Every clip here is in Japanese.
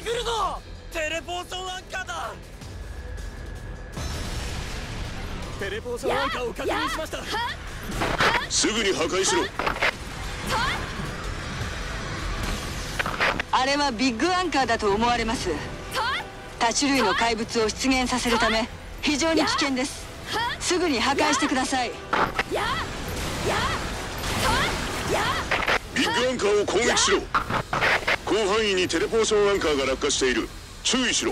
くるぞ。テレポーションアンカーだ。テレポーションアンカーを確認しました。 すぐに破壊しろ。 あれはビッグアンカーだと思われます。多種類の怪物を出現させるため非常に危険です。すぐに破壊してください。 ビッグアンカーを攻撃しろ。広範囲にテレポーションアンカーが落下している。注意しろ。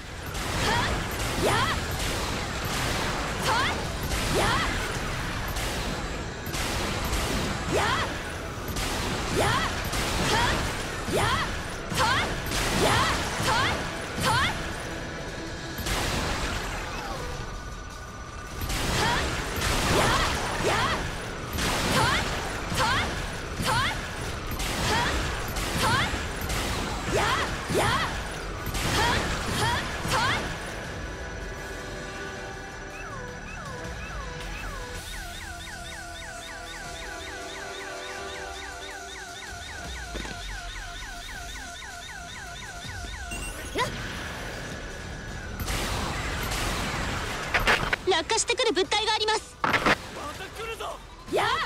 落下してくる物体があります。 また来るぞ。 やっ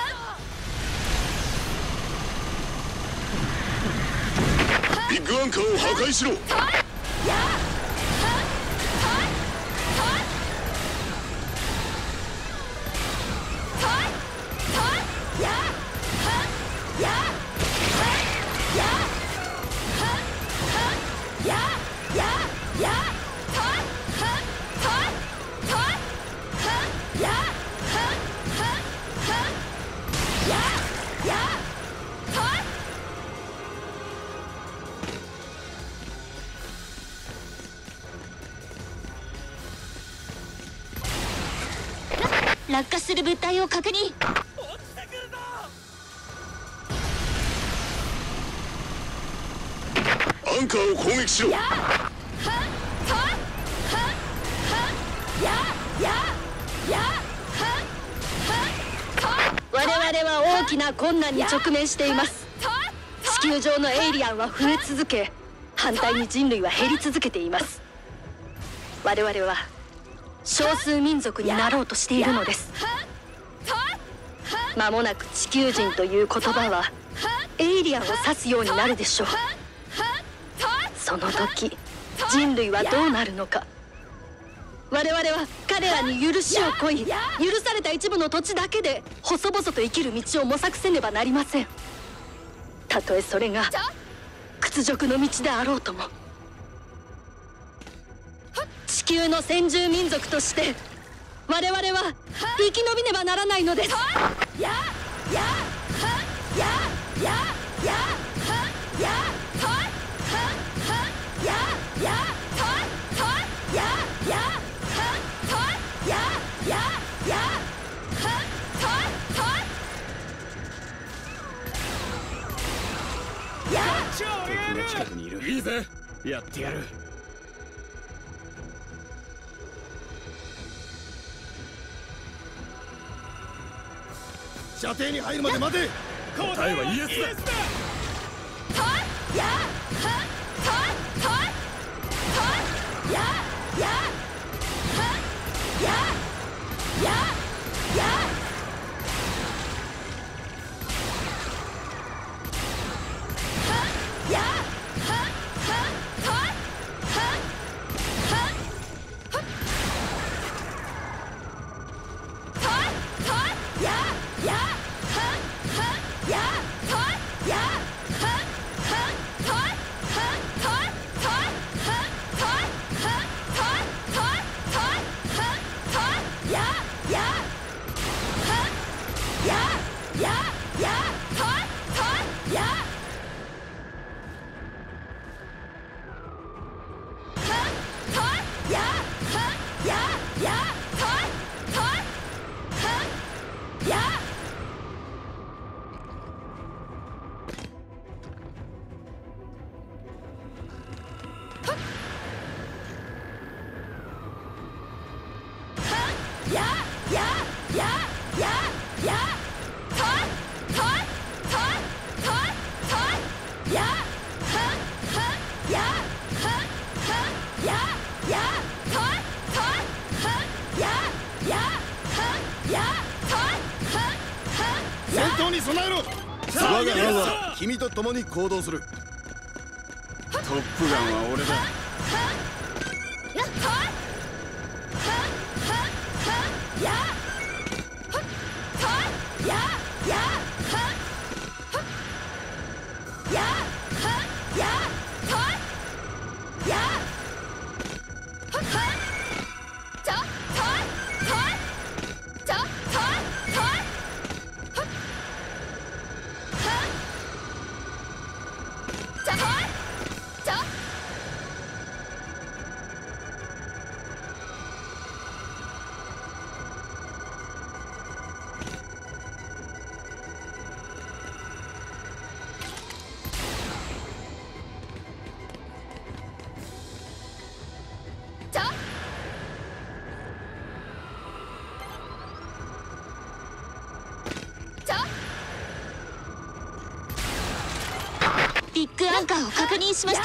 ビッグアンカーを破壊しろ。 落下する物体を確認。 アンカーを攻撃しろ。 我々は大きな困難に直面しています。地球上のエイリアンは増え続け、反対に人類は減り続けています。我々は少数民族になろうとしているのです。間もなく地球人という言葉はエイリアンを指すようになるでしょう。その時人類はどうなるのか。我々は彼らに許しを請い、許された一部の土地だけで細々と生きる道を模索せねばなりません。たとえそれが屈辱の道であろうとも。地球の先住民族として我々は生き延びねばならないのです。 近くにいる。いいぜ、やってやる。射程に入るまで待て。答えはイエスだ。 備えろ。我が班は君と共に行動する。トップガンは俺だ。 ビッグアンカーを確認しました。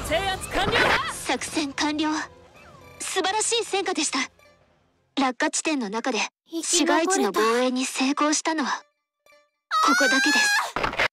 制圧完了。 作戦完了。素晴らしい戦果でした。落下地点の中で市街地の防衛に成功したのはここだけです。